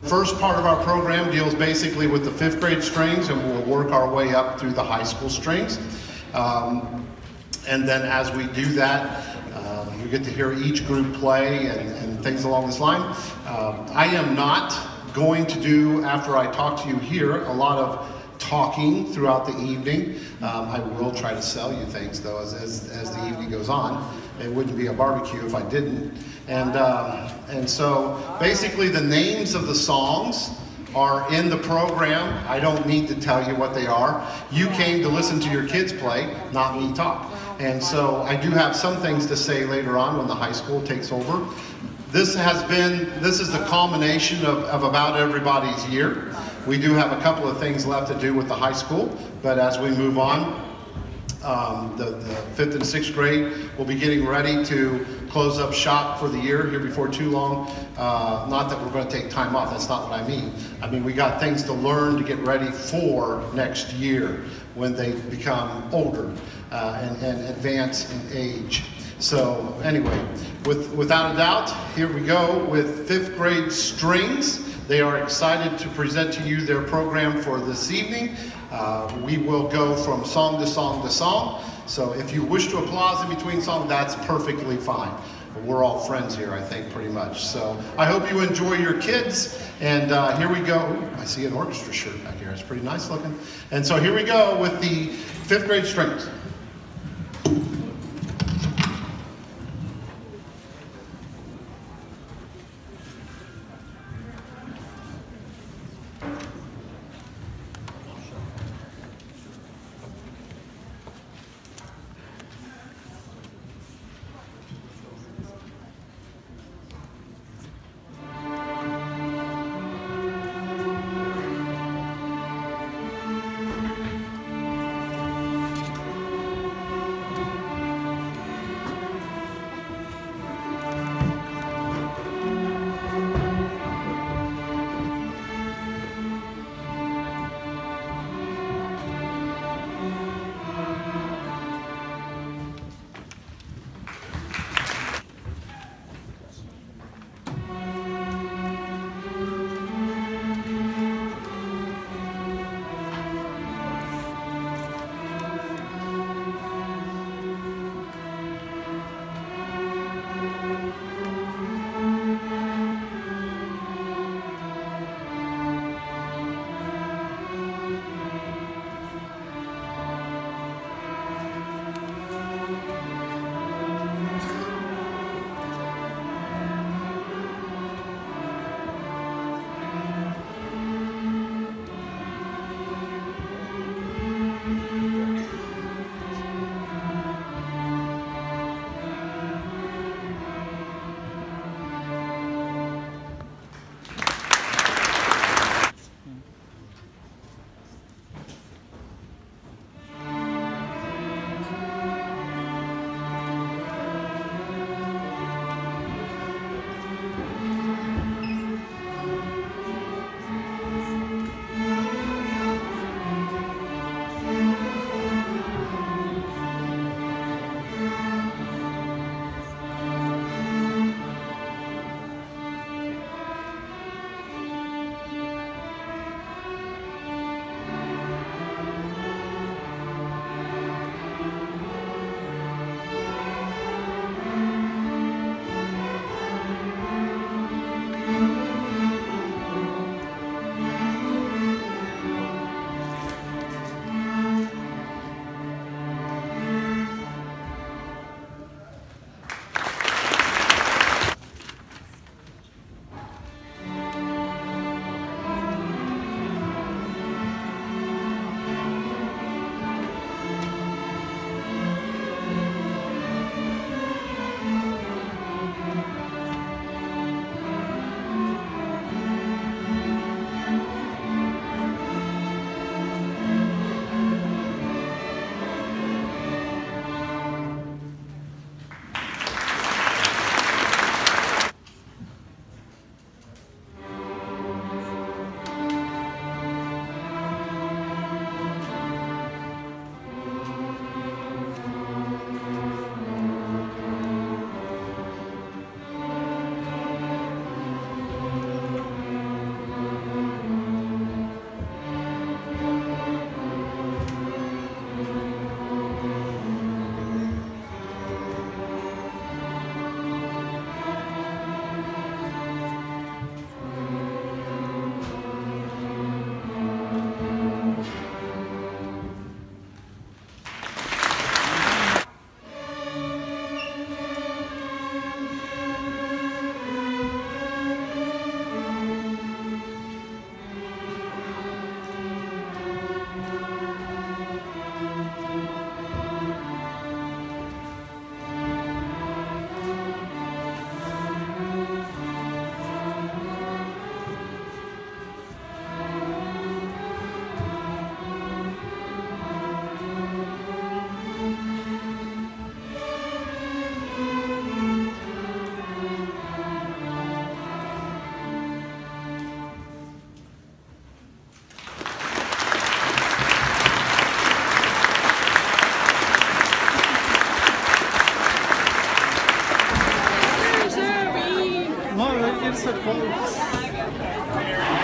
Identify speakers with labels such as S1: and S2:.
S1: First part of our program deals basically with the 5th grade strings, and we'll work our way up through the high school strings. And then as we do that, you get to hear each group play and things along this line. I am not going to do, after I talk to you here, a lot of talking throughout the evening. I will try to sell you things though as the evening goes on. It wouldn't be a barbecue if I didn't. And so basically the names of the songs are in the program. I don't need to tell you what they are. You came to listen to your kids play, not me talk. And so I do have some things to say later on when the high school takes over. This is the culmination of about everybody's year. We do have a couple of things left to do with the high school, but as we move on, the 5th and 6th grade will be getting ready to close up shop for the year here before too long. Not that we're going to take time off, that's not what I mean. I mean, we got things to learn to get ready for next year when they become older and advance in age. So anyway, without a doubt, here we go with 5th grade strings. They are excited to present to you their program for this evening. We will go from song to song to song. So if you wish to applause in between songs, that's perfectly fine. We're all friends here, I think, pretty much. So I hope you enjoy your kids. And here we go. Ooh, I see an orchestra shirt back here. It's pretty nice looking. And so here we go with the 5th grade strings.
S2: That's so cool.